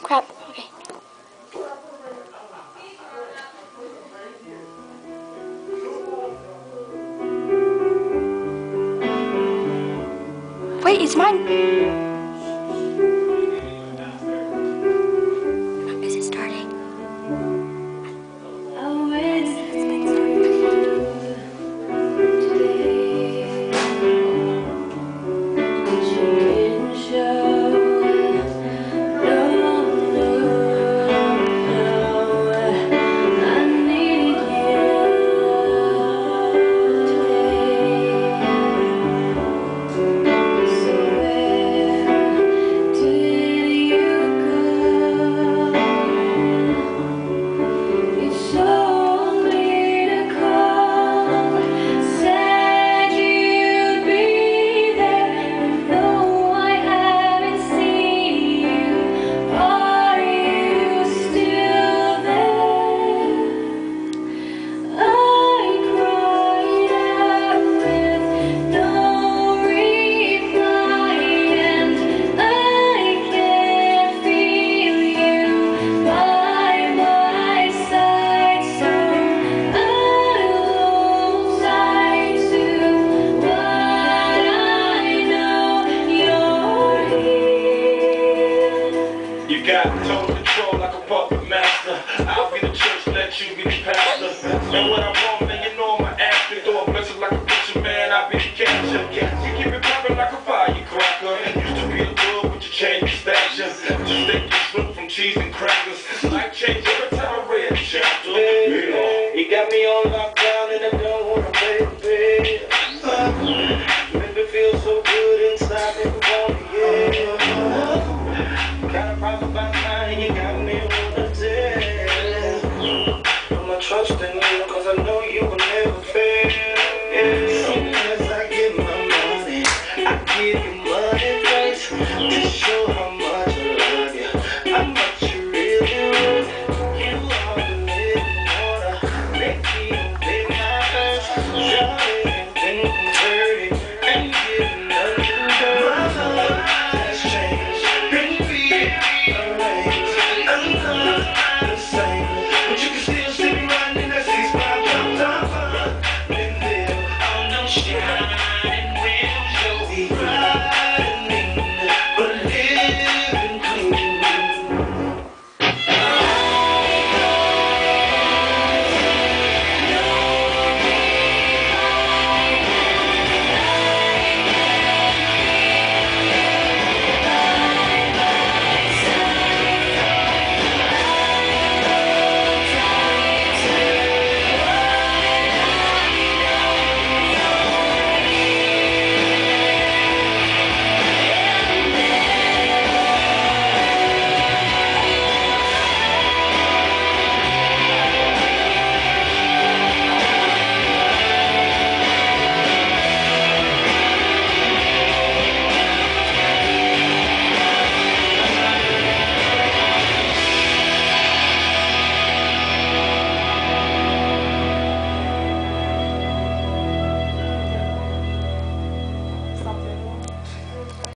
crap. Okay. Wait, it's mine. Is it starting? Total control like a puppet master. I'll be the church, let you be the pastor. And when I'm wrong, man, you know I'm an actor. Throw a blessing like a butcher, man, I'll be the catcher. You keep it popping like a firecracker. Used to be a good, but you changed your stature. Just think you slip from cheese and crackers. Life change every time I read a chapter. He got me on lockdown and I don't wanna play the bed. Make me feel so good inside, make me wanna, yeah. Got a problem about mine, you got